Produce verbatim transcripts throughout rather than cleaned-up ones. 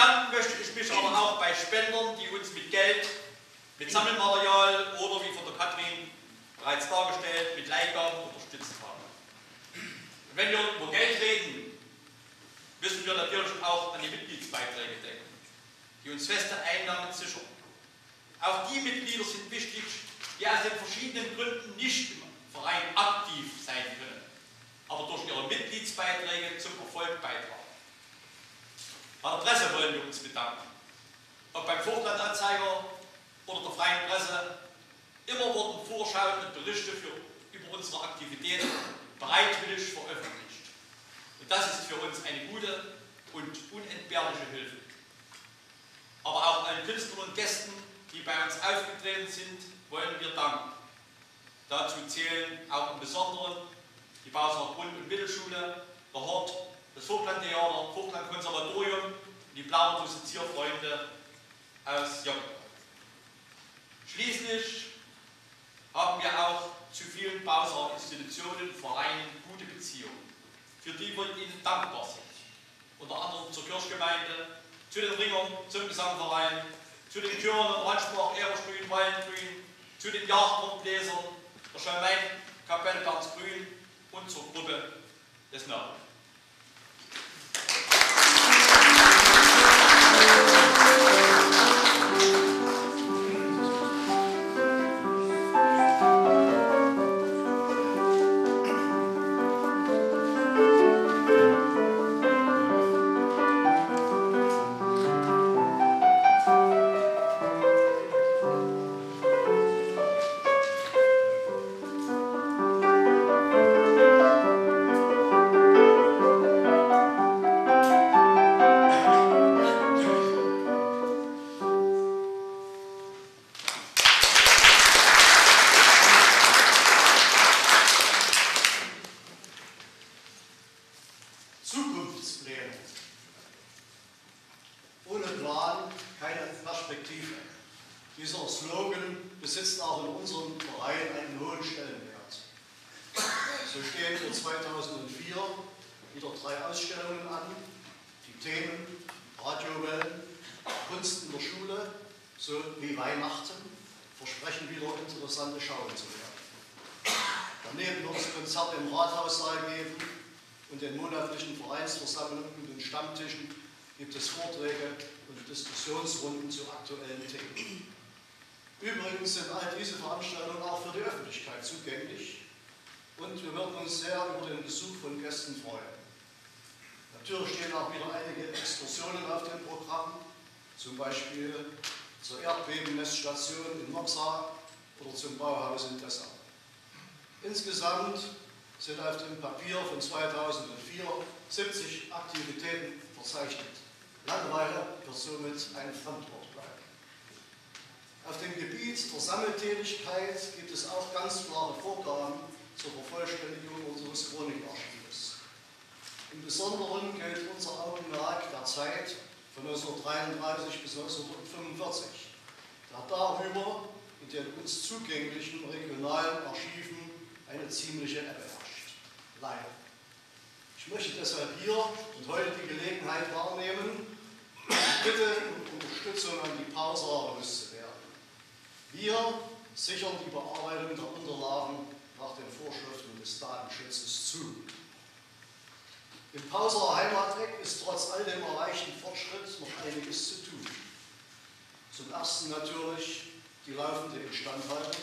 Bedanken möchte ich mich aber auch bei Spendern, die uns mit Geld, mit Sammelmaterial oder wie von der Katrin bereits dargestellt, mit Leihgaben unterstützt haben. Und wenn wir über Geld reden, müssen wir natürlich auch an die Mitgliedsbeiträge denken, die uns feste Einnahmen sichern. Auch die Mitglieder sind wichtig, die aus den verschiedenen Gründen nicht im Verein aktiv sein können, aber durch ihre Mitgliedsbeiträge zum Erfolg beitragen. Bei der Presse wollen wir uns bedanken. Ob beim Vogtland-Anzeiger oder der Freien Presse, immer wurden vorschauende Berichte für, über unsere Aktivitäten bereitwillig veröffentlicht. Und das ist für uns eine gute und unentbehrliche Hilfe. Aber auch allen Künstlern und Gästen, die bei uns aufgetreten sind, wollen wir danken. Dazu zählen auch im Besonderen die Bausener Grund- und Mittelschule, der Hort, das Vogtland-Theater, Vogtland-Konservatorium und die Plauder Musizierfreunde aus Joggenburg. Schließlich haben wir auch zu vielen Bausener Institutionen, Vereinen gute Beziehungen, für die wir ihnen dankbar sind. Unter anderem zur Kirchgemeinde, zu den Ringern, zum Gesangverein, zu den Chören und Randsprach Ehrengrün, Wallengrün, zu den Jagdhornbläsern, der Schalmein-Kapelle Bernsgrün und zur Gruppe des Norden. Stammtischen gibt es Vorträge und Diskussionsrunden zu aktuellen Themen. Übrigens sind all diese Veranstaltungen auch für die Öffentlichkeit zugänglich und wir würden uns sehr über den Besuch von Gästen freuen. Natürlich stehen auch wieder einige Exkursionen auf dem Programm, zum Beispiel zur Erdbebennmessstation in Nopsa oder zum Bauhaus in Dessau. Insgesamt sind auf dem Papier von zweitausendvier siebzig Aktivitäten verzeichnet. Langeweile wird somit ein Fremdwort bleiben. Auf dem Gebiet der Sammeltätigkeit gibt es auch ganz klare Vorgaben zur Vervollständigung unseres Chronikarchivs. Im Besonderen gilt unser Augenmerk der Zeit von neunzehnhundertdreiunddreißig bis neunzehnhundertfünfundvierzig, da darüber in den uns zugänglichen regionalen Archiven eine ziemliche Ebbe herrscht. Leider. Ich möchte deshalb hier und heute die Gelegenheit wahrnehmen, die Bitte um Unterstützung an die Pausaer loszuwerden. Wir sichern die Bearbeitung der Unterlagen nach den Vorschriften des Datenschutzes zu. Im Pausaer Heimateck ist trotz all dem erreichten Fortschritt noch einiges zu tun. Zum Ersten natürlich die laufende Instandhaltung.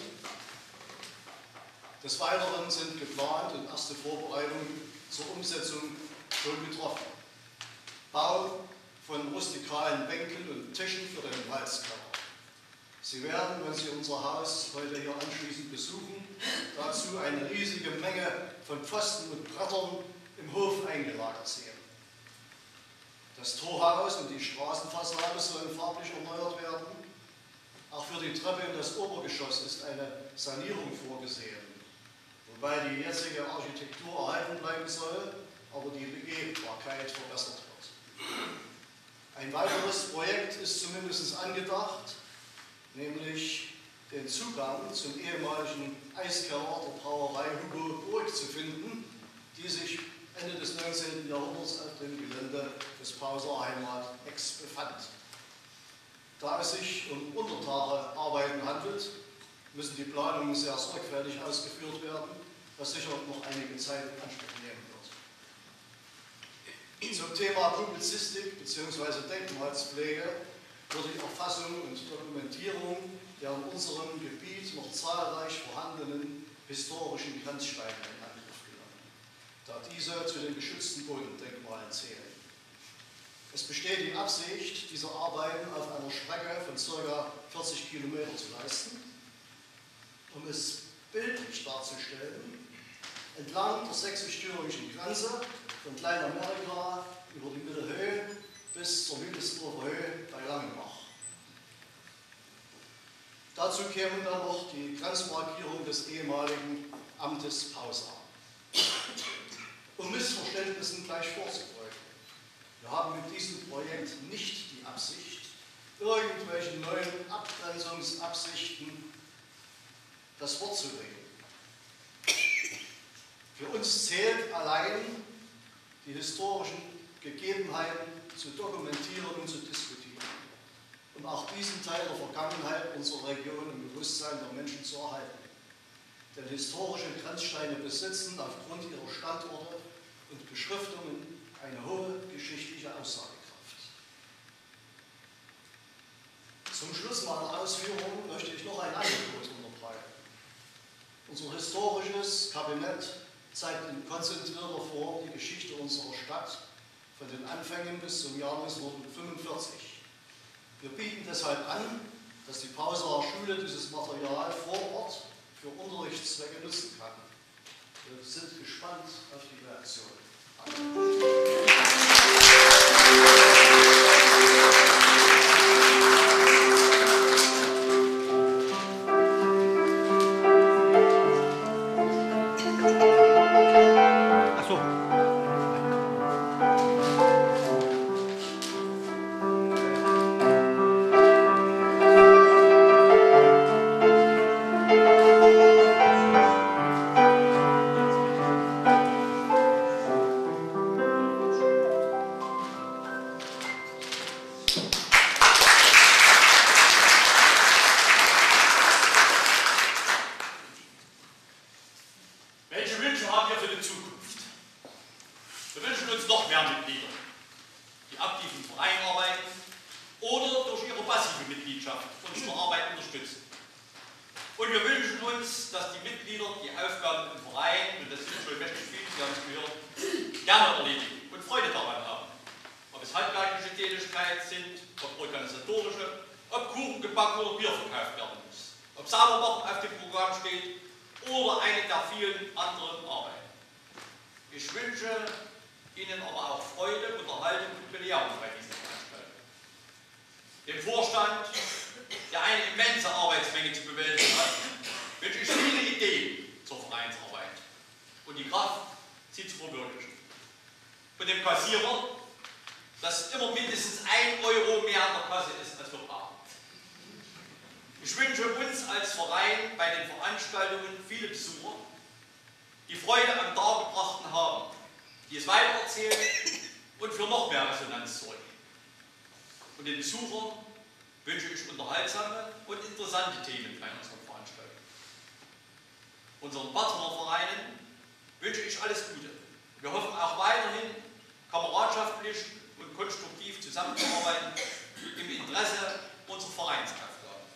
Des Weiteren sind geplant und erste Vorbereitungen zur Umsetzung schon getroffen. Bau von rustikalen Bänken und Tischen für den Walzkeller. Sie werden, wenn Sie unser Haus heute hier anschließend besuchen, dazu eine riesige Menge von Pfosten und Brettern im Hof eingelagert sehen. Das Torhaus und die Straßenfassade sollen farblich erneuert werden. Auch für die Treppe in das Obergeschoss ist eine Sanierung vorgesehen, wobei die jetzige Architektur erhalten bleiben soll, aber die Begehbarkeit verbessert wird. Ein weiteres Projekt ist zumindest angedacht, nämlich den Zugang zum ehemaligen Eiskeller der Brauerei Hugo Burg zu finden, die sich Ende des neunzehnten Jahrhunderts auf dem Gelände des Pauser Heimat Ex befand. Da es sich um Untertage Arbeiten handelt, müssen die Planungen sehr sorgfältig ausgeführt werden, was sicher noch einige Zeit in Anspruch nehmen wird. Zum Thema Publizistik bzw. Denkmalspflege wird die Erfassung und Dokumentierung der in unserem Gebiet noch zahlreich vorhandenen historischen Grenzsteine in Angriff genommen, da diese zu den geschützten Bodendenkmalen zählen. Es besteht die Absicht, diese Arbeiten auf einer Strecke von ca. vierzig Kilometer zu leisten, um es bildlich darzustellen, entlang der sächsisch-thüringischen Grenze von Kleinamerika über die Mittelhöhe bis zur Wildesdorfer Höhe bei Langenbach. Dazu kämen dann noch die Grenzmarkierung des ehemaligen Amtes Pausa. Um Missverständnissen gleich vorzubeugen: Wir haben mit diesem Projekt nicht die Absicht, irgendwelchen neuen Abgrenzungsabsichten das Wort zu reden. Für uns zählt allein, die historischen Gegebenheiten zu dokumentieren und zu diskutieren, um auch diesen Teil der Vergangenheit unserer Region im Bewusstsein der Menschen zu erhalten. Denn historische Grenzsteine besitzen aufgrund ihrer Standorte und Beschriftungen eine hohe geschichtliche Aussagekraft. Zum Schluss meiner Ausführungen möchte ich noch ein Angebot unterbreiten. Unser historisches Kabinett zeigt in konzentrierter Form die Geschichte unserer Stadt von den Anfängen bis zum Jahr neunzehnhundertfünfundvierzig. Wir bieten deshalb an, dass die Pauserer Schule dieses Material vor Ort für Unterrichtszwecke nutzen kann. Wir sind gespannt auf die Reaktion. Unseren Partnervereinen wünsche ich alles Gute. Wir hoffen auch weiterhin kameradschaftlich und konstruktiv zusammenzuarbeiten im Interesse unserer Vereinsaufgaben.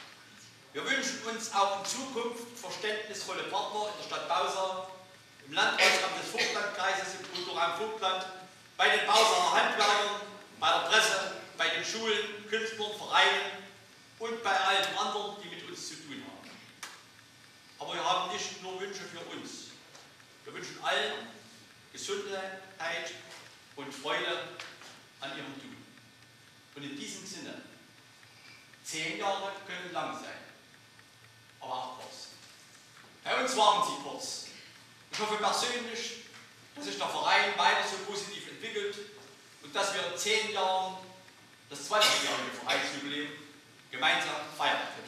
Wir wünschen uns auch in Zukunft verständnisvolle Partner in der Stadt Bausar, im Landratsamt des Vogtlandkreises, im Kulturraum Vogtland, bei den Bausarer Handwerkern, bei der Presse, bei den Schulen, Künstlern, Vereinen und bei allen anderen, die mit uns zu tun haben. Aber wir haben nicht nur Wünsche für uns. Wir wünschen allen Gesundheit und Freude an ihrem Tun. Und in diesem Sinne, zehn Jahre können lang sein, aber auch kurz. Bei uns waren sie kurz. Ich hoffe persönlich, dass sich der Verein weiter so positiv entwickelt und dass wir in zehn Jahren das zwanzigjährige Vereinsjubiläum gemeinsam feiern können.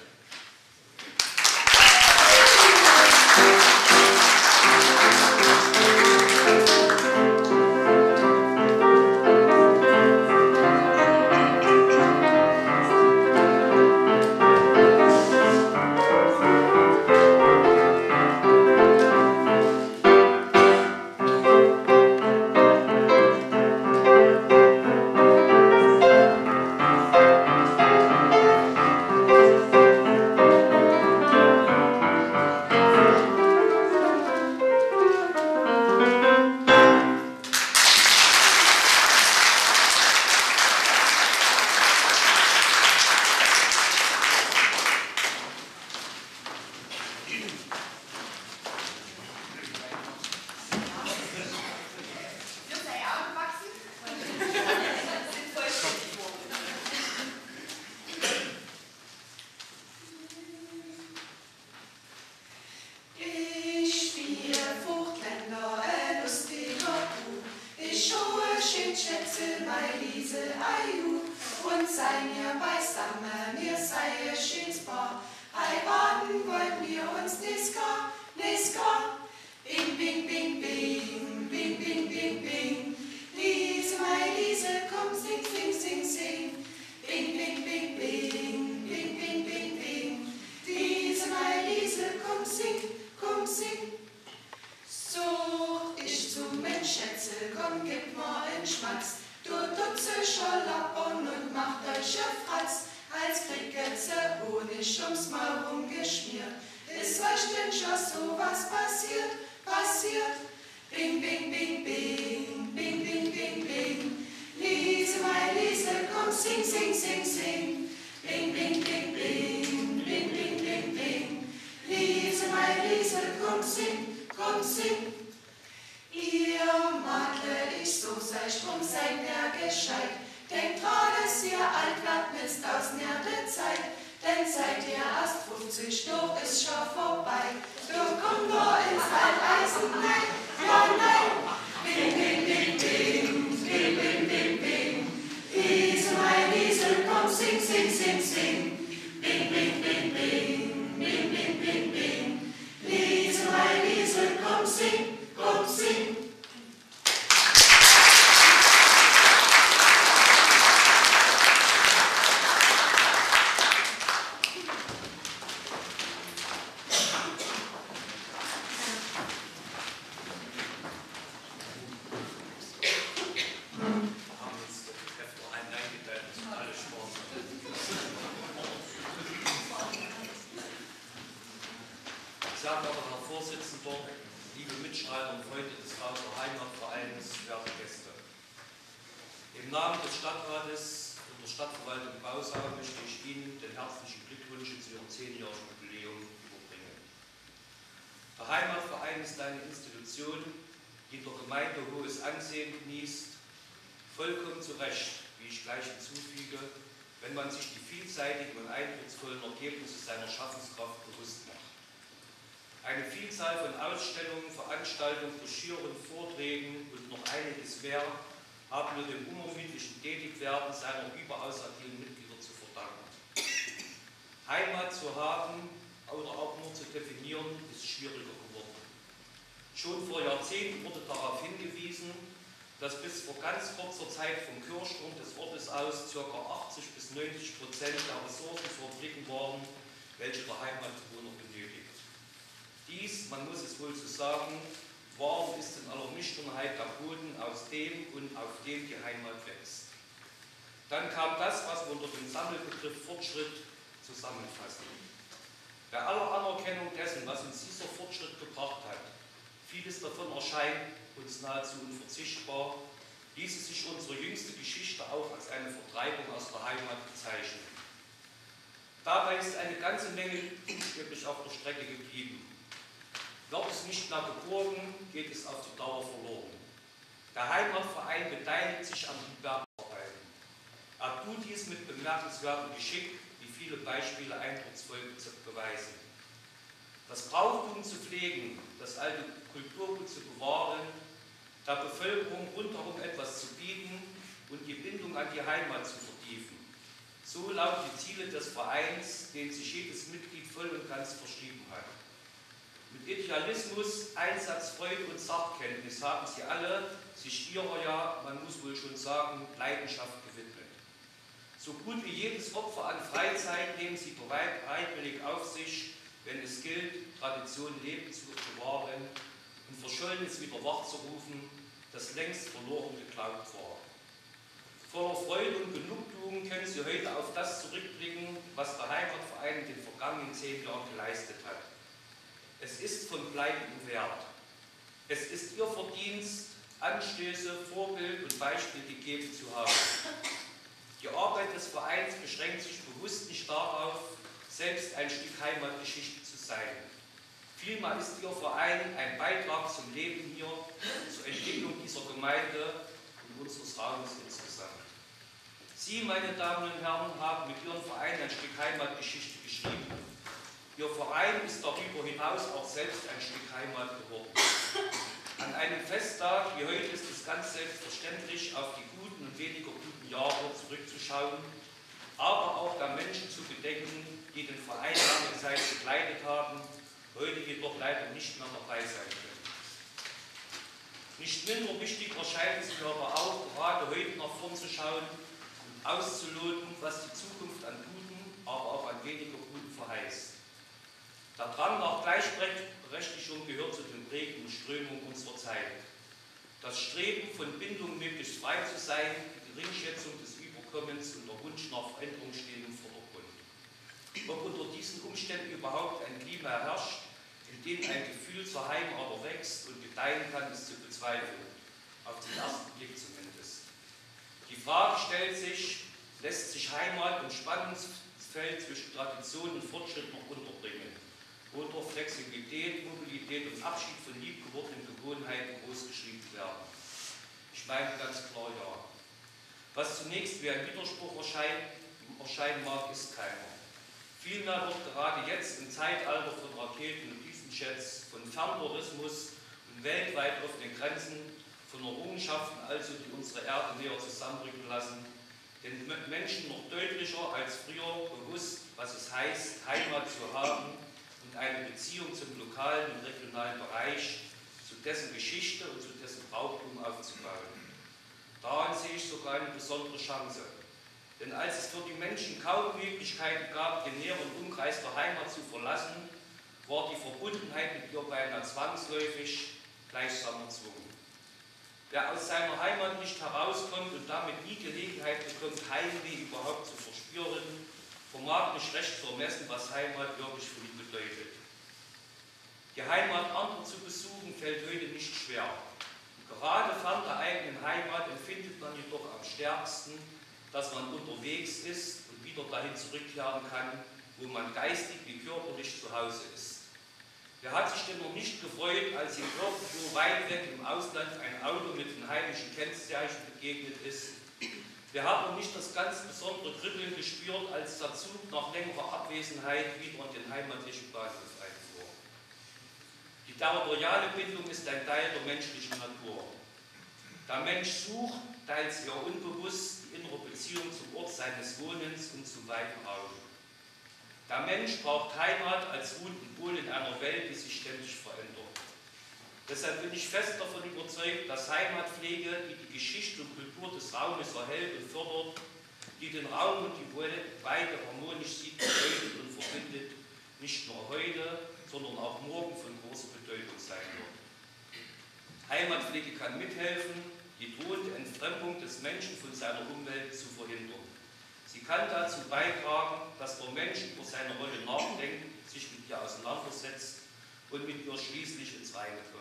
Thank you. Liesel, Aju, und sei mir beisammen, mir sei es schönsbar. Heiraten wollen wir uns Niska, Niska. Bing, bing, bing, bing, bing, bing, bing, bing. Liese, mein Liesel, komm, sing, sing, sing, sing. Bing, bing, bing, bing, bing, bing, bing, bing. Liese, mein Liesel, komm, sing, komm, sing. So, ich zu mein Schätze, komm, gib mir einen Schmatz. Du dutze Scholappern und macht euch ein Fratz. Als Kriegetse Honig ums Maul rumgeschmiert. Ist euch denn schon so was passiert, passiert? Bing, bing, bing, bing, bing, bing, bing, bing. Liese, mein Liesel, komm, sing, sing, sing, sing. Bing, bing, bing, bing, bing, bing, bing, bing. Liese, mein Liesel, komm, sing, komm, sing. Ihr Madle, ich so seid drum, seid mir gescheit. Denkt dran, dass ihr alt werdet, misst aus der Zeit. Denn seid ihr erst fünfzig, doch ist schon vorbei. Du komm nur ins Alteisen, nein, ja, nein. Bing, bing, bing, bing, bing, bing, bing, bing. Liese, mein Liesel, komm, sing, sing, sing, sing. Bing, bing, bing, bing, bing, bing, bing, bing. Liese, mein Liesel, komm, sing, komm, sing. Im Namen des Stadtrates und der Stadtverwaltung Bausau möchte ich Ihnen den herzlichen Glückwunsch zu Ihrem zehnjährigen Jubiläum überbringen. Der Heimatverein ist eine Institution, die in der Gemeinde hohes Ansehen genießt, vollkommen zu Recht, wie ich gleich hinzufüge, wenn man sich die vielseitigen und eindrucksvollen Ergebnisse seiner Schaffenskraft bewusst macht. Eine Vielzahl von Ausstellungen, Veranstaltungen, Broschüren, Vorträgen und noch einiges mehr haben wir dem unermüdlichen Tätigwerden seiner überaus agilen Mitglieder zu verdanken. Heimat zu haben oder auch nur zu definieren, ist schwieriger geworden. Schon vor Jahrzehnten wurde darauf hingewiesen, dass bis vor ganz kurzer Zeit vom Kirchturm des Ortes aus ca. achtzig bis neunzig Prozent der Ressourcen zu erblicken waren, welche der Heimatbewohner benötigt. Dies, man muss es wohl so sagen, war und ist in aller Nüchternheit der Boden, aus dem und auf dem die Heimat wächst. Dann kam das, was wir unter dem Sammelbegriff Fortschritt zusammenfassen. Bei aller Anerkennung dessen, was uns dieser Fortschritt gebracht hat, vieles davon erscheint uns nahezu unverzichtbar, ließe sich unsere jüngste Geschichte auch als eine Vertreibung aus der Heimat bezeichnen. Dabei ist eine ganze Menge buchstäblich auf der Strecke geblieben. Wird es nicht mehr geborgen, geht es auf die Dauer verloren. Der Heimatverein beteiligt sich an den Bergarbeiten. Er tut dies mit bemerkenswertem Geschick, wie viele Beispiele eindrucksvoll beweisen. Das Brauchtum zu pflegen, das alte Kulturgut zu bewahren, der Bevölkerung rundherum etwas zu bieten und die Bindung an die Heimat zu vertiefen. So lauten die Ziele des Vereins, denen sich jedes Mitglied voll und ganz verschrieben hat. Mit Idealismus, Einsatz, Freude und Sachkenntnis haben sie alle sich ihrer, ja, man muss wohl schon sagen, Leidenschaft gewidmet. So gut wie jedes Opfer an Freizeit nehmen sie bereitwillig auf sich, wenn es gilt, Tradition leben zu bewahren und Verschollenes wieder wachzurufen, das längst verloren geglaubt war. Voller Freude und Genugtuung können sie heute auf das zurückblicken, was der Heimatverein in den vergangenen zehn Jahren geleistet hat. Es ist von bleibendem Wert. Es ist ihr Verdienst, Anstöße, Vorbild und Beispiel gegeben zu haben. Die Arbeit des Vereins beschränkt sich bewusst nicht darauf, selbst ein Stück Heimatgeschichte zu sein. Vielmehr ist ihr Verein ein Beitrag zum Leben hier, zur Entwicklung dieser Gemeinde und unseres Raumes insgesamt. Sie, meine Damen und Herren, haben mit Ihrem Verein ein Stück Heimatgeschichte geschrieben. Ihr Verein ist darüber hinaus auch selbst ein Stück Heimat geworden. An einem Festtag wie heute ist es ganz selbstverständlich, auf die guten und weniger guten Jahre zurückzuschauen, aber auch der Menschen zu gedenken, die den Verein lange Zeit begleitet haben, heute jedoch leider nicht mehr dabei sein können. Nicht minder wichtig erscheint es mir aber auch, gerade heute nach vorn zu schauen und auszuloten, was die Zukunft an Guten, aber auch an weniger Guten verheißt. Der Drang nach Gleichberechtigung gehört zu den prägenden Strömungen unserer Zeit. Das Streben von Bindung möglichst frei zu sein, die Geringschätzung des Überkommens und der Wunsch nach Veränderung stehen im Vordergrund. Ob unter diesen Umständen überhaupt ein Klima herrscht, in dem ein Gefühl zur Heimat wächst und gedeihen kann, ist zu bezweifeln. Auf den ersten Blick zumindest. Die Frage stellt sich, lässt sich Heimat im Spannungsfeld zwischen Tradition und Fortschritt noch unterbringen? Oder Flexibilität, Mobilität und Abschied von liebgewordenen Gewohnheiten großgeschrieben werden? Ich meine ganz klar ja. Was zunächst wie ein Widerspruch erscheinen, erscheinen mag, ist keiner. Vielmehr wird gerade jetzt im Zeitalter von Raketen und Düsenjets, von Ferntourismus und weltweit offenen Grenzen, von Errungenschaften also, die unsere Erde näher zusammenrücken lassen, den Menschen noch deutlicher als früher bewusst, was es heißt, Heimat zu haben und eine Beziehung zum lokalen und regionalen Bereich, zu dessen Geschichte und zu dessen Brauchtum aufzubauen. Daran sehe ich sogar eine besondere Chance. Denn als es für die Menschen kaum Möglichkeiten gab, den näheren Umkreis der Heimat zu verlassen, war die Verbundenheit mit ihr beinahe zwangsläufig gleichsam erzwungen. Wer aus seiner Heimat nicht herauskommt und damit nie Gelegenheit bekommt, Heimweh überhaupt zu verspüren, vermag nicht recht zu ermessen, was Heimat wirklich für ihn bedeutet. Die Heimat anderer zu besuchen, fällt heute nicht schwer. Gerade fern der eigenen Heimat empfindet man jedoch am stärksten, dass man unterwegs ist und wieder dahin zurückkehren kann, wo man geistig wie körperlich zu Hause ist. Wer hat sich denn noch nicht gefreut, als ihm irgendwo weit weg im Ausland ein Auto mit den heimischen Kennzeichen begegnet ist? Wer hat noch nicht das ganz besondere Kribbeln gespürt, als der Zug nach längerer Abwesenheit wieder an den heimatlichen Bahnhof einfuhr? Die territoriale Bindung ist ein Teil der menschlichen Natur. Der Mensch sucht, teils eher unbewusst, die innere Beziehung zum Ort seines Wohnens und zum weiten Raum. Der Mensch braucht Heimat als ruhenden Pol in einer Welt, die sich ständig verändert. Deshalb bin ich fest davon überzeugt, dass Heimatpflege, die die Geschichte und Kultur des Raumes erhält und fördert, die den Raum und die Weite harmonisch sieht, bedeutet und verbindet, nicht nur heute, sondern auch morgen von großer Bedeutung sein wird. Heimatpflege kann mithelfen, die drohende Entfremdung des Menschen von seiner Umwelt zu verhindern. Sie kann dazu beitragen, dass der Mensch über seine Rolle nachdenkt, sich mit ihr auseinandersetzt und mit ihr schließlich ins Reine kommt.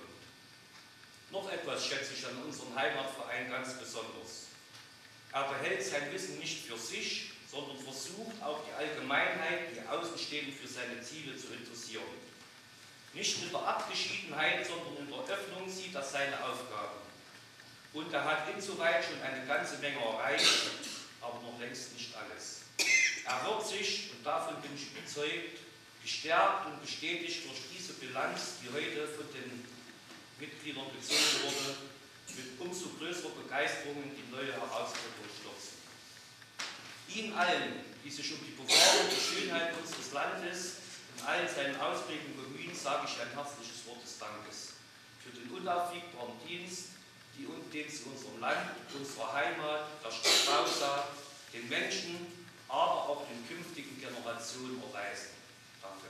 Noch etwas schätze ich an unserem Heimatverein ganz besonders. Er behält sein Wissen nicht für sich, sondern versucht auch die Allgemeinheit, die Außenstehenden für seine Ziele zu interessieren. Nicht mit der Abgeschiedenheit, sondern in der Öffnung sieht er seine Aufgaben. Und er hat insoweit schon eine ganze Menge erreicht, aber noch längst nicht alles. Er wird sich, und davon bin ich überzeugt, gestärkt und bestätigt durch diese Bilanz, die heute von den Mitgliedern gezogen wurde, mit umso größerer Begeisterung in die neue Herausforderung stürzen. Ihnen allen, die sich um die Bewahrung der Schönheit unseres Landes in allen seinen Ausprägungen bemühen, sage ich ein herzliches Wort des Dankes für den unaufwiegbaren Dienst, die, den sie unserem Land, unserer Heimat, der Stadt Bausa, den Menschen, aber auch den künftigen Generationen erweisen. Danke.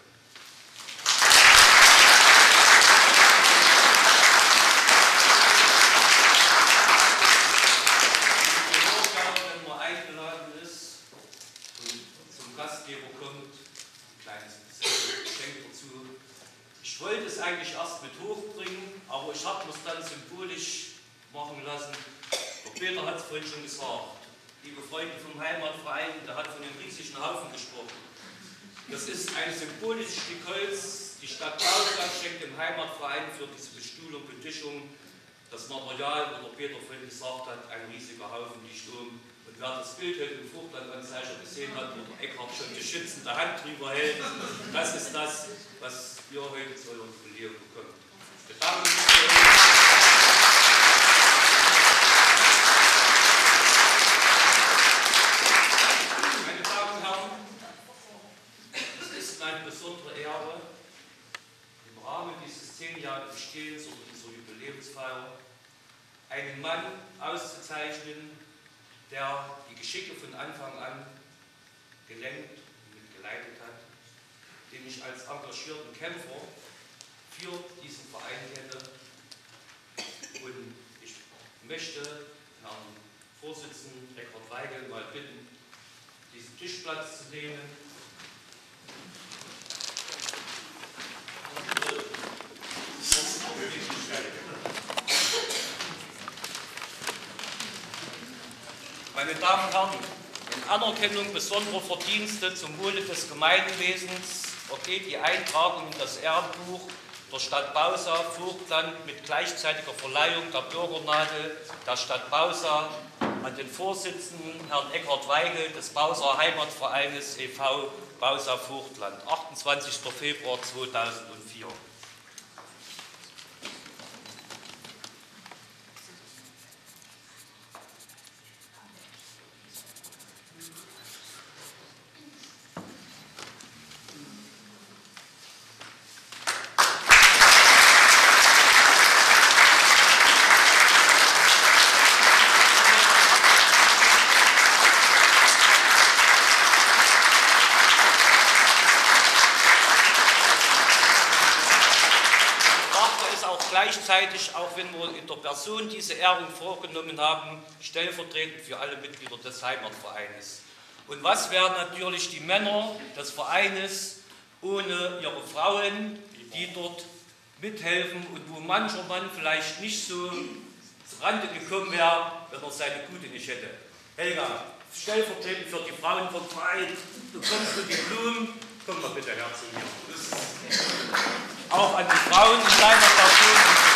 Wenn man eingeladen ist und zum Gastgeber kommt, ein kleines Geschenk dazu. Ich wollte es eigentlich erst mit hochbringen, aber ich habe es dann symbolisch machen lassen. Der Peter hat es vorhin schon gesagt. Liebe Freunde vom Heimatverein, der hat von dem riesigen Haufen gesprochen. Das ist ein symbolisches Stück Holz. Die Stadt Bausa schenkt dem Heimatverein für diese Bestuhlung, Betischung das Material, wo der Peter vorhin gesagt hat, ein riesiger Haufen liegt um. Und wer das Bild heute im Vogtlandanzeiger gesehen hat, wo der Eckhard schon die schützende Hand drüber hält, das ist das, was ihr heute zu eurem Jubiläum bekommt. Wir danken uns für euch. der die Geschicke von Anfang an gelenkt und mitgeleitet hat, den ich als engagierten Kämpfer für diesen Verein kenne. Und ich möchte Herrn Vorsitzenden Eckhard Weigel mal bitten, diesen Tischplatz zu nehmen. Meine Damen und Herren, in Anerkennung besonderer Verdienste zum Wohle des Gemeinwesens ergeht die Eintragung in das Ehrenbuch der Stadt Bausa Vogtland mit gleichzeitiger Verleihung der Bürgernadel der Stadt Bausa an den Vorsitzenden Herrn Eckhard Weigel des Bauser Heimatvereines e V Bausa Vogtland, achtundzwanzigster Februar zweitausendvier. Gleichzeitig, auch wenn wir in der Person diese Ehrung vorgenommen haben, stellvertretend für alle Mitglieder des Heimatvereines. Und was wären natürlich die Männer des Vereines ohne ihre Frauen, die dort mithelfen und wo mancher Mann vielleicht nicht so zu Rande gekommen wäre, wenn er seine Gute nicht hätte. Helga, stellvertretend für die Frauen vom Verein, du kommst zu den Blumen, komm mal bitte her zu mir. Auch an die Frauen in deiner Person.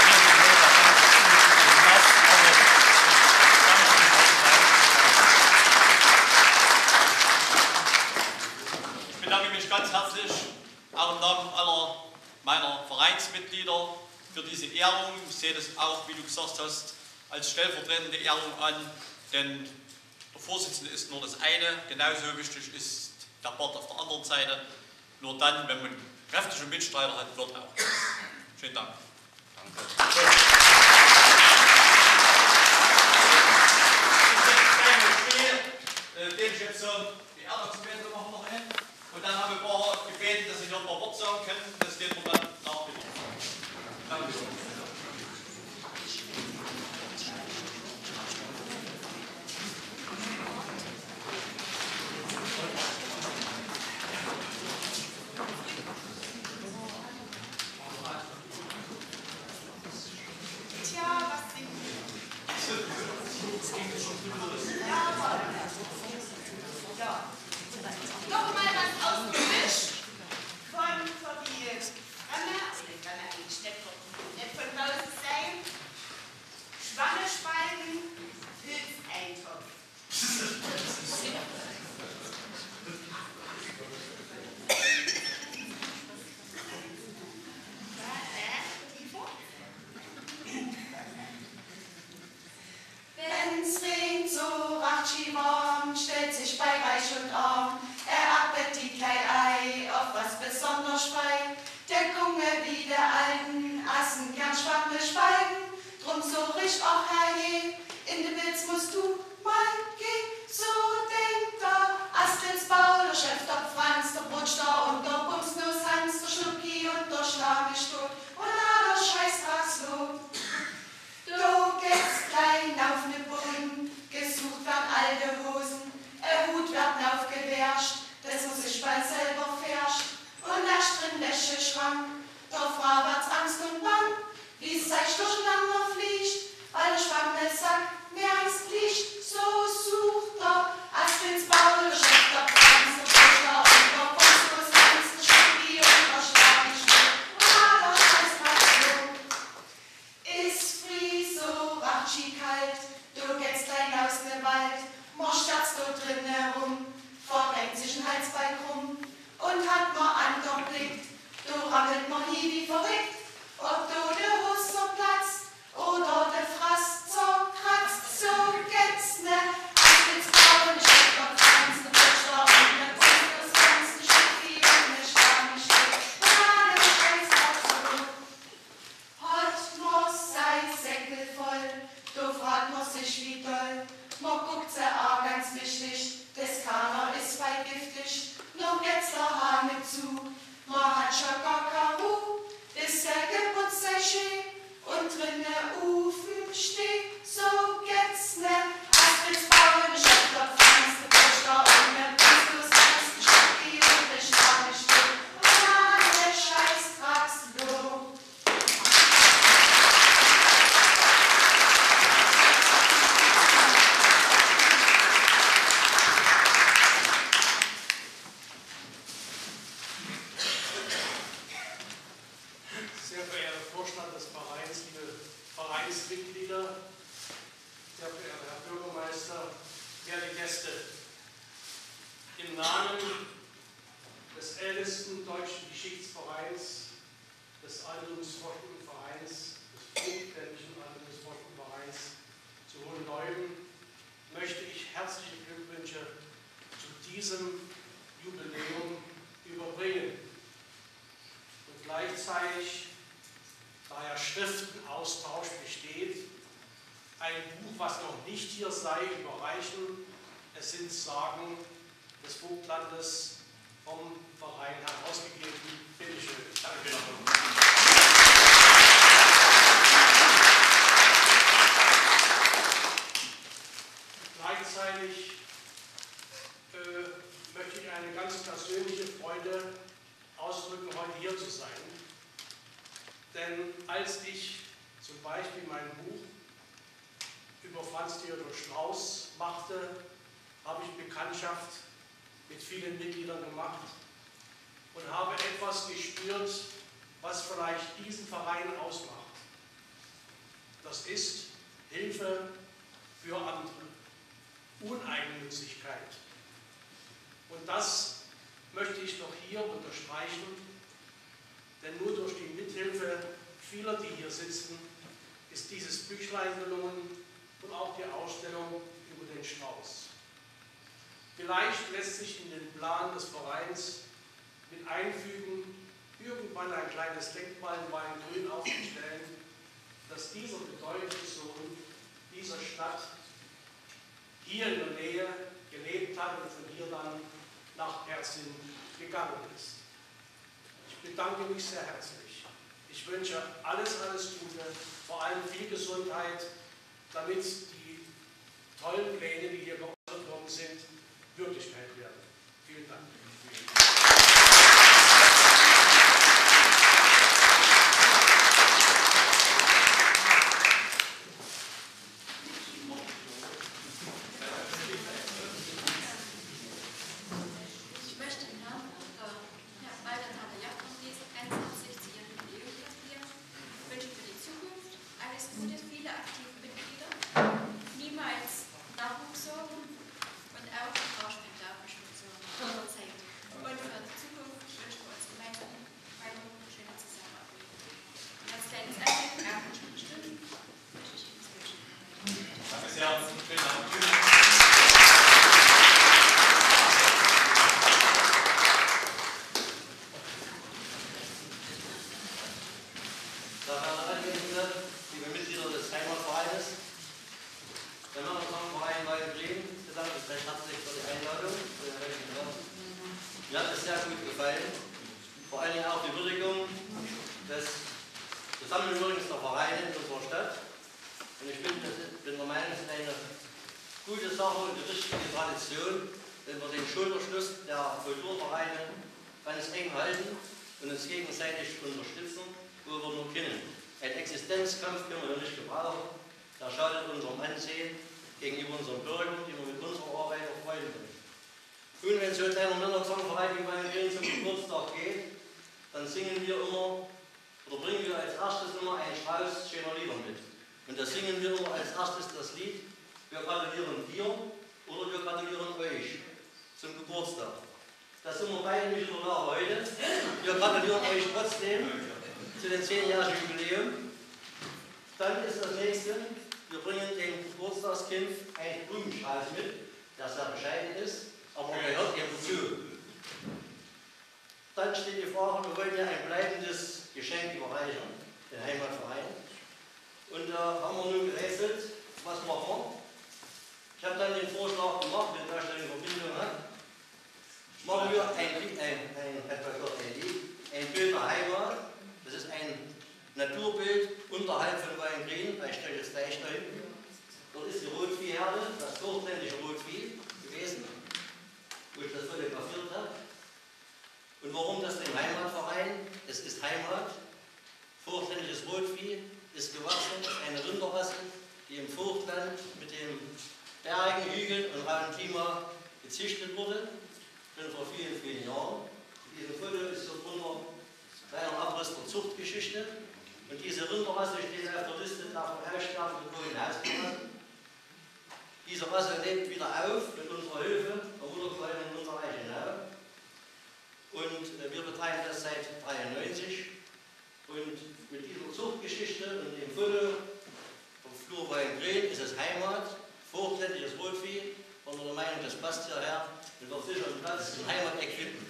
Ich bedanke mich ganz herzlich, auch im Namen aller meiner Vereinsmitglieder, für diese Ehrung. Ich sehe das auch, wie du gesagt hast, als stellvertretende Ehrung an, denn der Vorsitzende ist nur das eine, genauso wichtig ist der Part auf der anderen Seite. Nur dann, wenn man kräftige Mitstreiter hat, wird auch. Schönen Dank. Danke. Den ich jetzt so die Ehrungsgebete machen noch hin. Und dann haben wir ein paar gebeten, dass sie noch ein paar Worte sagen können. Das geht wir dann nach. Danke. Alle Schwammel sagt, mir ans Licht, so sucht er im Namen des ältesten deutschen Geschichtsvereins, des Altertumsforschungsvereins, des vogtländischen Altertumsforschungsvereins zu Hohenleuben, möchte ich herzliche Glückwünsche zu diesem Jubiläum überbringen. Und gleichzeitig, da ja Schriftenaustausch besteht, ein Buch, was noch nicht hier sei, überreichen. Es sind Sagen des Vogtlandes vom Verein herausgegeben. Bitte schön. Danke. Gleichzeitig äh, möchte ich eine ganz persönliche Freude ausdrücken, heute hier zu sein. Denn als ich zum Beispiel mein Buch über Franz Theodor Strauß machte, habe ich Bekanntschaft mit vielen Mitgliedern gemacht und habe etwas gespürt, was vielleicht diesen Verein ausmacht. Das ist Hilfe für andere, Uneigennützigkeit. Und das möchte ich noch hier unterstreichen, denn nur durch die Mithilfe vieler, die hier sitzen, ist dieses Büchlein gelungen und auch die Ausstellung über den Strauß. Vielleicht lässt sich in den Plan des Vereins mit einfügen, irgendwann ein kleines Denkmal in Weingrün aufzustellen, dass dieser bedeutende Sohn dieser Stadt hier in der Nähe gelebt hat und von hier dann nach Erzin gegangen ist. Ich bedanke mich sehr herzlich. Ich wünsche alles, alles Gute, vor allem viel Gesundheit, damit die tollen Pläne, die hier geäußert worden sind, Wirklichkeit werden. Vielen Dank. Ich möchte im Namen von Herrn Walter Tatajak und diese einundsiebzig zu ihrem Jubiläum gratulieren. Ich wünsche für die Zukunft alles Gute, viele aktive Mitglieder, niemals Nachwuchs sorgen und auch Rauschmittelbeschutz sorgen. Zeit. Und für die Zukunft wünschen wir uns gemeinsam weiter schöne Zusammenarbeit. Und als kleines Anliegen, auch nicht bestimmt, möchte ich Ihnen das wünschen. Danke sehr. Vielen Dank. Liebe Mitglieder des Heimatvereines, der Männerkampfverein Weingrün bedankt sich recht herzlich für die Einladung. Mir hat es sehr gut gefallen, vor allen Dingen auch die Würdigung des Zusammenwirkens der Vereine in unserer Stadt. Und ich bin, bin der Meinung, es ist eine gute Sache und eine richtige Tradition, wenn wir den Schulterschluss der Kulturvereine ganz eng halten und uns gegenseitig unterstützen, wo wir nur können. Ein Existenzkampf können wir nicht gebrauchen, der schadet unserem Ansehen gegenüber unseren Bürgern, die wir mit unserer Arbeit erfreuen können. Nun, wenn so ein kleiner Männerkampfverein wie Weingrün zum Geburtstag geht, dann singen wir immer, oder bringen wir als erstes immer einen Strauß schöner Lieder mit. Und da singen wir immer als erstes das Lied, wir gratulieren dir oder wir gratulieren euch zum Geburtstag. Das sind wir beide nicht in der Lage heute. Wir gratulieren euch trotzdem zu den zehnjährigen Jubiläum. Dann ist das nächste, wir bringen dem Geburtstagskind einen Blumenstrauß mit, der sehr bescheiden ist, aber er gehört eben dazu. Dann steht die Frage, wir wollen ja ein bleibendes Geschenk überreichen, den Heimatverein. Und da haben wir nun gerätselt, was machen wir? Ich habe dann den Vorschlag gemacht, wenn das eine Verbindung hat. Machen wir ein, ein, ein, ein, ein Bild der Heimat. Das ist ein Naturbild unterhalb von Weingrün, bei Stelles Deich da hinten. Dort ist die Rotviehherde, das vogtländische Rotvieh gewesen, wo ich das fotografiert habe. Und warum das dem Heimatverein? Es ist Heimat. Vogtländisches Rotvieh ist gewachsen, ist eine Rinderrasse, die im Vogtland mit dem Bergen, Hügeln und rauen Klima gezüchtet wurde, schon vor vielen, vielen Jahren. Dieses Foto ist so drunter kleiner Abriss der Zuchtgeschichte. Und diese Rinderrasse steht auf der Liste der Aussterben der Hausrassen. Diese Rasse lebt wieder auf mit unserer Hilfe, der Mutterquelle und unserer das passt hierher mit der Fischer und Platz in Heimateck finden.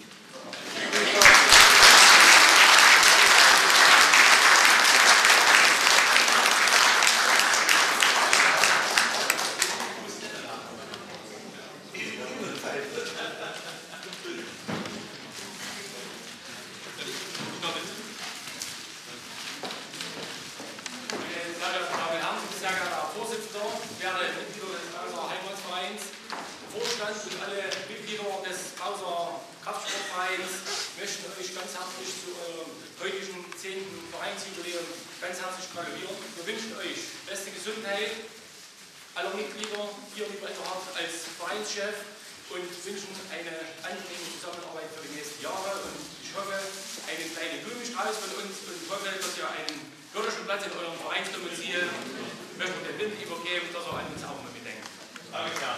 Und alle Mitglieder des Bauser Kraftsportvereins möchten euch ganz herzlich zu eurem heutigen zehnten Vereinsjubiläum ganz herzlich gratulieren. Wir wünschen euch beste Gesundheit aller Mitglieder, hier lieber Engelhardt als Vereinschef, und wünschen eine angenehme Zusammenarbeit für die nächsten Jahre. Und ich hoffe, einen kleinen Blumenstrauß von uns, und hoffe, dass ihr einen würdigen Platz in eurem Vereinsdomizil, möchten wir den Wind übergeben, dass ihr an uns auch mal mitdenkt. Danke. Ja.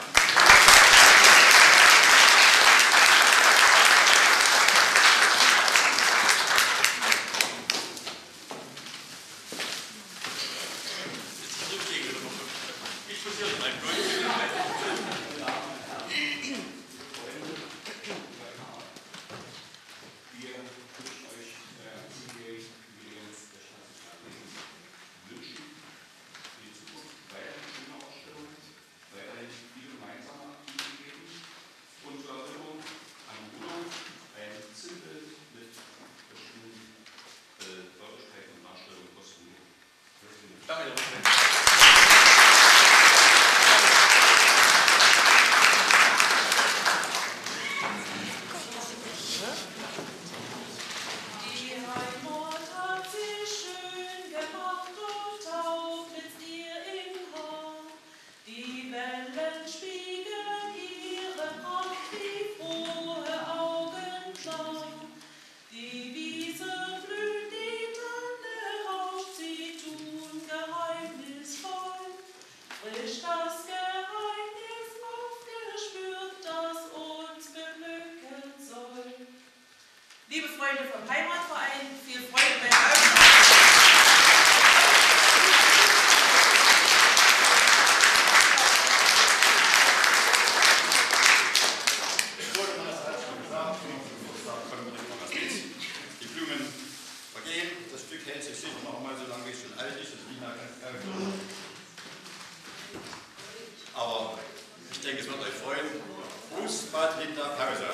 Liebe Freunde vom Heimatverein, viel Freude bei der Die Blumen vergehen, das Stück hält sich sicher noch mal so lange, wie es schon alt ist, das Wiener ganz aber ich denke, es wird euch freuen. Gruß, Bad Linda Pause.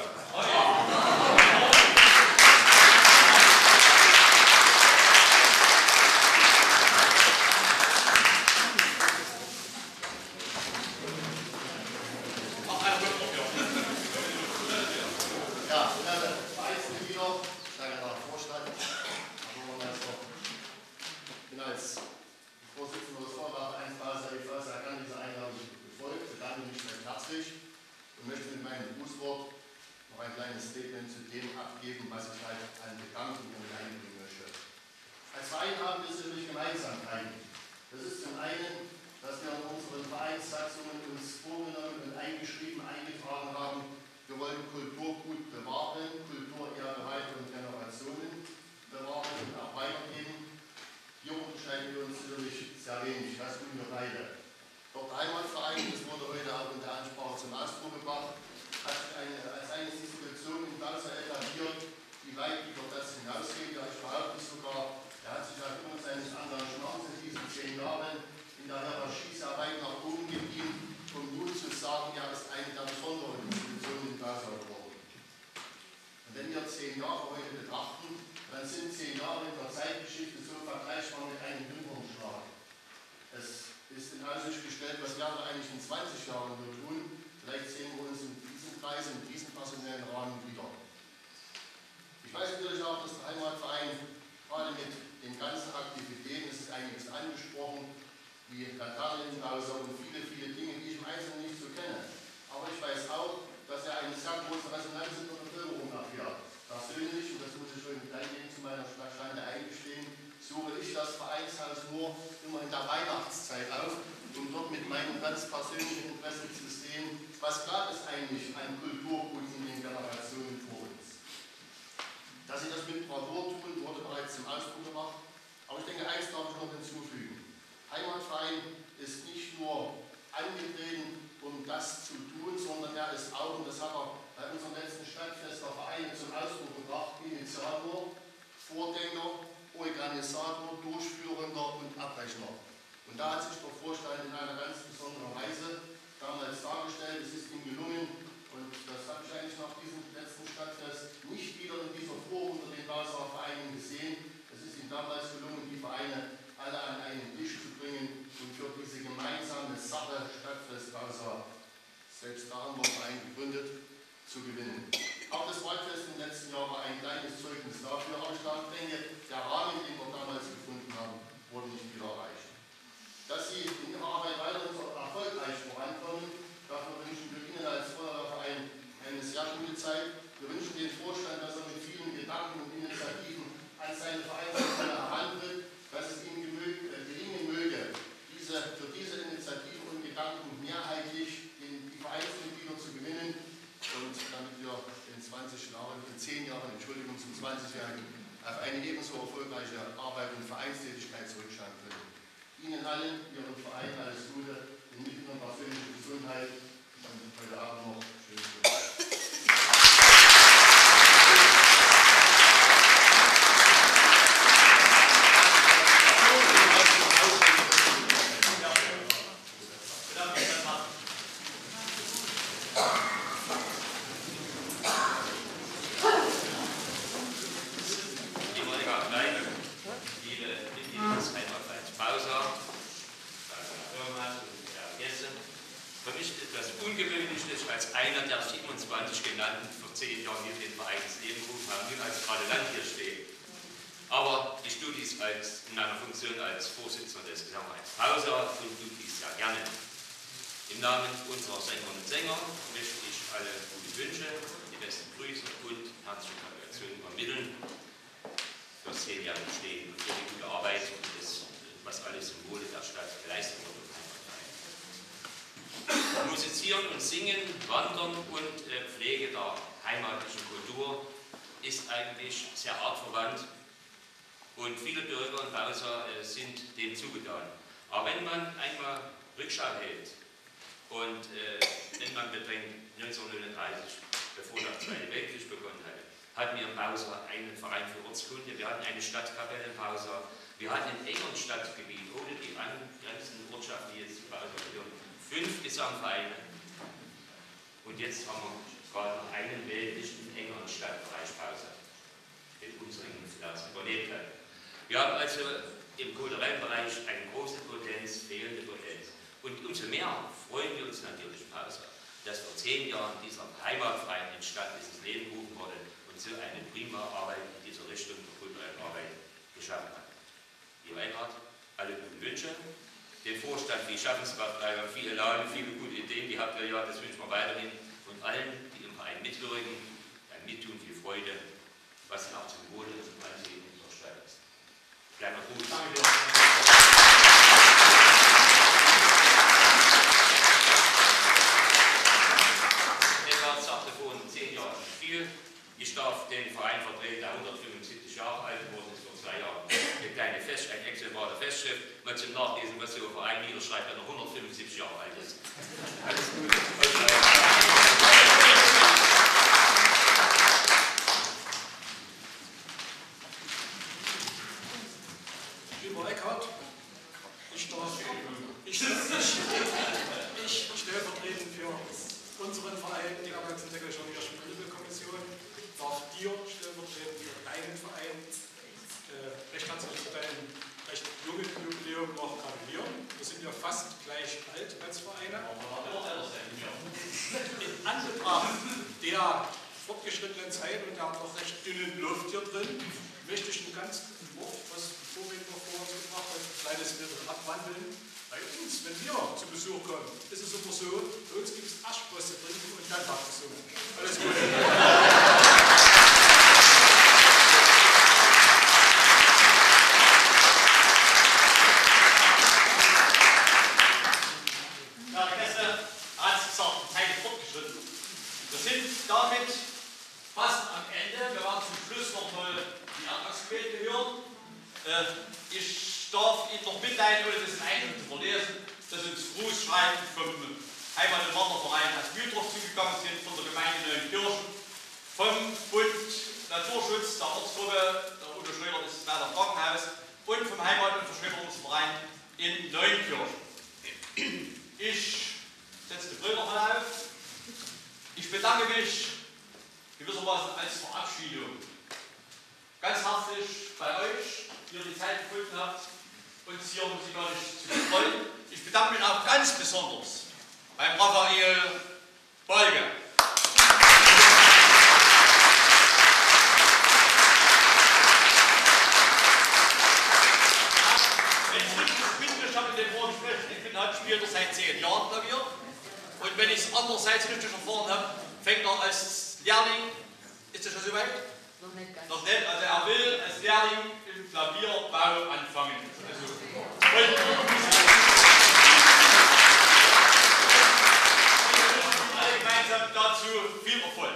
Und möchte mit meinem Grußwort noch ein kleines Statement zu dem abgeben, was ich halt an Gedanken und einbringen möchte. Als Verein haben wir sicherlich Gemeinsamkeiten. Das ist zum einen, dass wir in unseren Vereinssatzungen uns vorgenommen und eingeschrieben, eingetragen haben, wir wollen Kulturgut bewahren, Kultur erhalten und Generationen bewahren und auch weitergeben. Hier unterscheiden wir uns sicherlich sehr wenig, das tun wir beide. Doch der Heimatverein, das wurde heute auch in der Ansprache zum Ausdruck gebracht, hat sich eine, als eine Institution in Bauser etabliert, die weit über das hinausgeht. Ja, ich behaupte sogar, er hat sich aufgrund seines Engagements in diesen zehn Jahren in der Hierarchie sehr weit nach oben geblieben, um nun zu sagen, er ist eine der besonderen Institutionen in Bauser geworden. Und wenn wir zehn Jahre heute betrachten, dann sind zehn Jahre in der Zeitgeschichte so vergleichbar mit einem Wimpernschlag. Es ist in Aussicht gestellt, was werden wir eigentlich in zwanzig Jahren nur tun. Vielleicht sehen wir uns in diesem Kreis, in diesem personellen Rahmen wieder. Ich weiß natürlich auch, dass der Heimatverein gerade mit den ganzen Aktivitäten, es ist einiges angesprochen, wie Laternenhauser und viele, viele Dinge, die ich im Einzelnen nicht so kenne. Aber ich weiß auch, dass er eine sehr große Resonanz in der Bevölkerung erfährt. Persönlich, und das muss ich schon gleich zu meiner Schande eingestehen, suche ich das Vereinshaus nur immer in der Weihnachtszeit auf, um dort mit meinem ganz persönlichen Interesse zu sehen, was gab es eigentlich an Kulturgut in den Generationen vor uns. Dass sie das mit Bravour tun, wurde bereits zum Ausdruck gebracht, aber ich denke, eins darf ich noch hinzufügen. Heimatverein ist nicht nur angetreten, um das zu tun, sondern er ist es auch, und das hat er bei unserem letzten Stadtfest der Vereine zum Ausdruck gebracht, Initiator, Vordenker, Organisator, Durchführender und Abrechner. Und da hat sich der Vorstand in einer ganz besonderen Weise damals dargestellt. Es ist ihm gelungen, und das habe ich eigentlich nach diesem letzten Stadtfest nicht wieder in dieser Form unter den Bauser Vereinen gesehen. Es ist ihm damals gelungen, die Vereine alle an einen Tisch zu bringen und für diese gemeinsame Sache Stadtfest Bauser, selbst da haben wir einen Verein gegründet, zu gewinnen. Auch das Waldfest im letzten Jahr war ein kleines Zeugnis dafür, aber ich denke, der Rahmen, den wir damals gefunden haben, wurde nicht wieder erreicht. Dass Sie in Ihrer Arbeit weiterhin so erfolgreich vorankommen, dafür wünschen wir Ihnen als Feuerwehrverein eine sehr gute Zeit. Wir wünschen den Vorstand, dass er mit vielen Gedanken und Initiativen an seine Vereinsstelle herantritt, dass es ihm gelingen möge, diese, für diese Initiativen und Gedanken mehrheitlich in die Vereinsmitglieder zu gewinnen und damit wir in zwanzig Jahren, in zehn Jahren, Entschuldigung, zum zwanzigjährigen auf eine ebenso erfolgreiche Arbeit und Vereinstätigkeit zurückschauen können. Ihnen allen, Ihrem Verein, alles Gute, in Mittel und persönliche Gesundheit und heute Abend noch schönes Glück. Als einer der siebenundzwanzig genannten vor zehn Jahren hier den Verein ins Leben gerufen haben, nun als gerade Land hier stehe. Aber ich tue dies als, in meiner Funktion als Vorsitzender des Gesamtvereins Bauser und tue dies sehr gerne. Im Namen unserer Sängerinnen und Sänger möchte ich alle gute Wünsche, die besten Grüße und herzliche Gratulation übermitteln fürs zehnjährige Bestehen und für die gute Arbeit und das, was alles im Wohle der Stadt geleistet wurde. Musizieren und Singen, Wandern und äh, Pflege der heimatlichen Kultur ist eigentlich sehr artverwandt und viele Bürger und Bauser äh, sind dem zugetan. Aber wenn man einmal Rückschau hält und äh, wenn man bedenkt, neunzehnhundertneununddreißig, bevor der Zweite Weltkrieg begonnen hatte, hatten wir in Bauser einen Verein für Ortskunde, wir hatten eine Stadtkapelle in Bauser, wir hatten in engem Stadtgebiet, ohne die angrenzenden Ortschaften, die jetzt zu Bauser gehören, fünf Gesamtvereine. Und jetzt haben wir gerade noch einen weltlichen engeren Stadtbereich Bauser, den unsere Inflation überlebt hat. Wir haben also im kulturellen Bereich eine große Potenz, fehlende Potenz. Und umso mehr freuen wir uns natürlich in Bauser, dass vor zehn Jahren dieser Heimatverein entstanden ist, ins Leben gerufen wurde und so eine prima Arbeit in dieser Richtung der kulturellen Arbeit geschaffen hat. Ihr Reinhard, alle guten Wünsche. Den Vorstand, die Schaffenskraft, viele Lagen, viele gute Ideen, die habt ihr ja, das wünschen wir weiterhin. Und allen, die im Verein mitwirken, beim Mittun viel Freude, was auch zum Wohle und zum Ansehen unserer Stadt ist. Kleiner Gruß. Danke. Edward sagte vor zehn Jahren viel. Ich darf den Verein vertreten, der hundertfünfundsiebzig Jahre alt geworden ist, vor zwei Jahren. Eine kleine Fest, ein exemplare Festschrift, mal zum Nachlesen, was so ein Verein niederschreibt, der noch hundertfünfundsiebzig Jahre alt ist. Alles gut. Lieber Eckhard, ich darf, ich, ich, ich stellvertretend für unseren Verein, die Arbeits-und-Technisch-Journalistischen Bildungskommission, darf dir stellvertretend für deinen Verein äh, recht herzlich zu deinem recht jungen Jubiläum noch gratulieren. Wir sind ja fast gleich alt als Vereine. In Anbetracht der fortgeschrittenen Zeit und der doch recht dünnen Luft hier drin, möchte ich ein ganz Wort, was die Vorredner vor uns gebracht hat, ein kleines bisschen abwandeln. Bei uns, wenn wir zu Besuch kommen, ist es immer so, bei uns gibt es Aschbross zu trinken und dann macht es so. Alles gut. Ja, der Gäste hat es gesagt, die Zeit ist fortgeschritten. Wir sind damit fast am Ende. Wir werden zum Schluss noch mal die Antragsgebete hören. Äh, ich darf Ihnen noch mitteilen, ohne das in Einzelnen zu verlesen, dass uns Grußschreiben vom Heimat- und Wanderverein aus Büdrow zugegangen sind, von der Gemeinde Neuenkirchen, vom Bund Naturschutz, der Ortsgruppe, der Udo Schröder ist leider im Krankenhaus, und vom Heimat- und Verschönerungsverein in Neuenkirchen. Ich setze die Brille nochmal auf. Ich bedanke mich gewissermaßen als Verabschiedung ganz herzlich bei euch, die ihr die Zeit gefunden habt, uns hier musikalisch zu betreuen. Ich bedanke mich auch ganz besonders beim Raphael Bolge. Wenn ich richtig mitgekriegt habe in dem Vorgespräch, ich bin halt spielt er seit zehn Jahren Klavier. Und wenn ich es andererseits richtig erfahren habe, fängt er als Lehrling, ist das schon so weit? Noch nicht ganz. Noch nicht, also er will als Lehrling im Klavierbau anfangen. Also, und alle gemeinsam dazu viel Erfolg.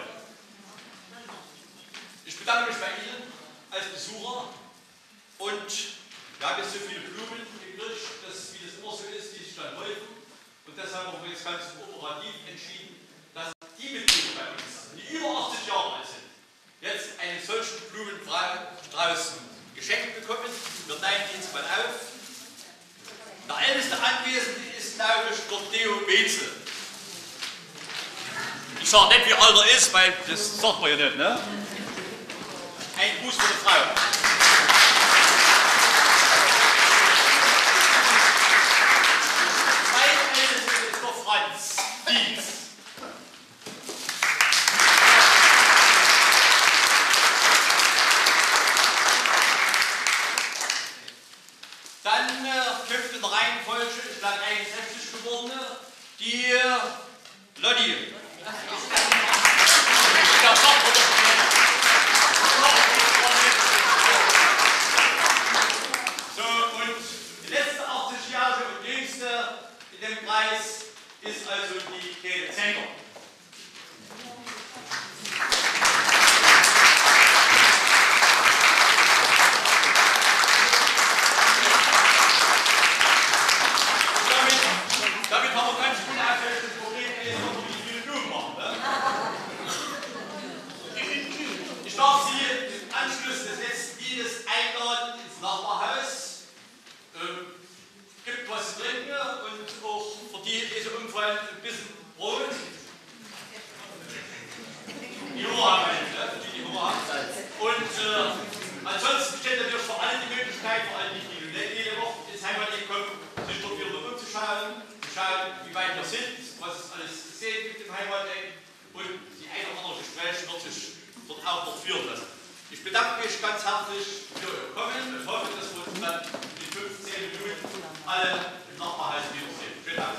Ich bedanke mich bei Ihnen als Besucher und wir haben jetzt so viele Blumen gekriegt, dass, wie das immer so ist, die sich dann häufen. Und deshalb haben wir jetzt ganz operativ entschieden, dass die Mitglieder bei uns, die über achtzig Jahre alt sind, jetzt einen solchen Blumenstrauß geschenkt bekommen. Wir teilen die jetzt mal auf. Der älteste Anwesende ist, glaube ich, der Theo Wetzel. Ich sage nicht, wie alt er ist, weil das sagt man ja nicht, ne? Ein Gruß für die Frau. Franz Dietz. Dann äh, kommt in der Reihenfolge, ich glaube einundsechzig geworden, die äh, Lotti. So, und die letzte achtzig-jährige und jüngste in dem Kreis ist also die Käthe Zenker. Damit, damit haben wir ganz gut aktuell das Problem, wie viele Blumen machen. Ne? Ich darf Sie im Anschluss des letzten Liedes einladen ins Nachbarhaus. Ähm, gibt was zu trinken und auch für die diese Umfall ein bisschen Brot. Die Hunger haben wir nicht, ne? Für die, die Hunger haben. Und äh, ansonsten besteht natürlich für alle die Möglichkeit, vor allem die, die nicht jede Woche ins Heimatland kommen, sich dort wieder umzuschauen, zu schauen, wie weit wir sind, was es alles zu sehen gibt im Heimatland und die ein oder andere Gespräche wird sich dort auch noch führen lassen. Ich bedanke mich ganz herzlich für Ihr Kommen und hoffe, dass wir uns dann in fünfzehn Minuten alle im Nachbarhaus wiedersehen. Vielen Dank.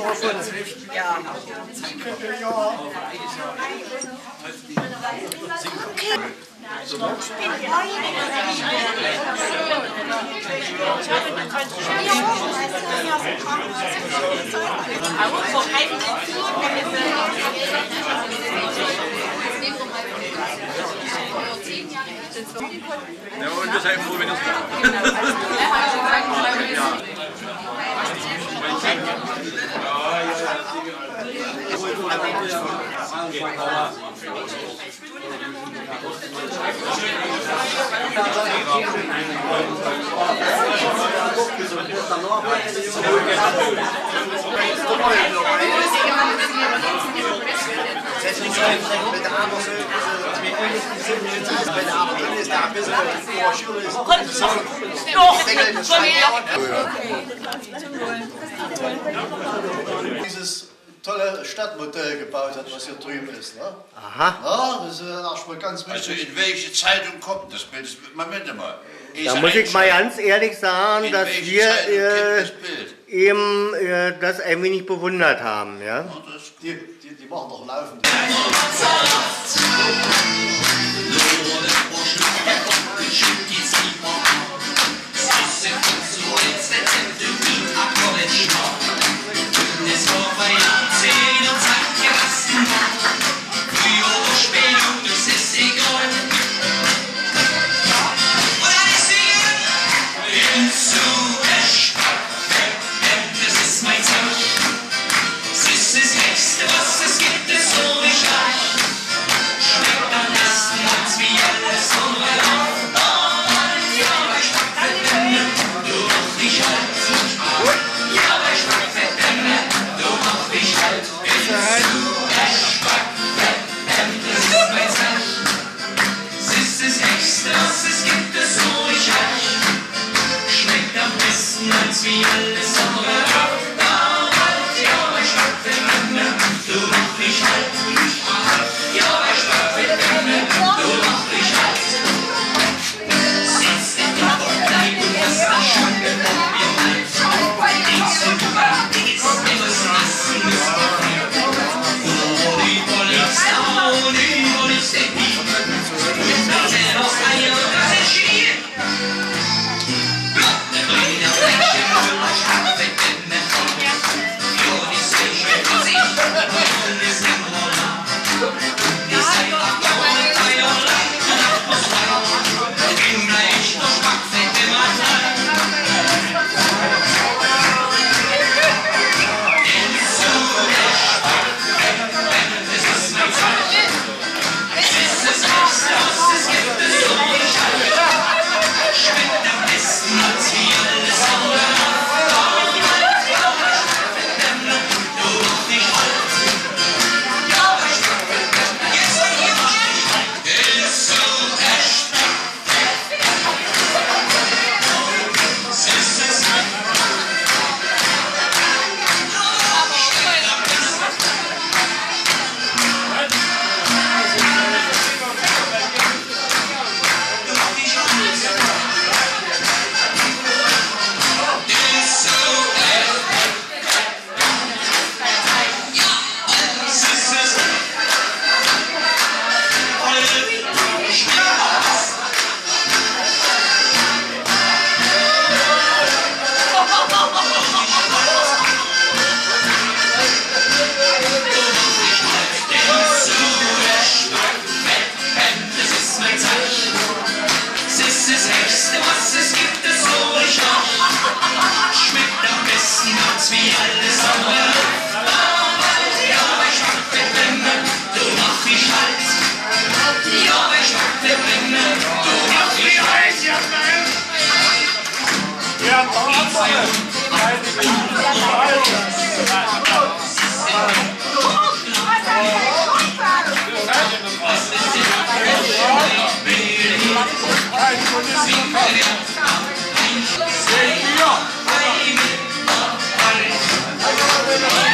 Ja. Ja, und deshalb froh, wenn es Dieses tolle Stadtmodell gebaut hat, was hier drüben ist. Ne? Aha. Ja, das ist erstmal ganz Also wichtig. in welche Zeitung kommt das Bild? Moment mal. Da muss ich mal ganz ehrlich sagen, In dass welche wir Zeitung äh, kennt das Bild? eben äh, das ein wenig bewundert haben. Ja? Die, die, die machen doch laufend. Ja.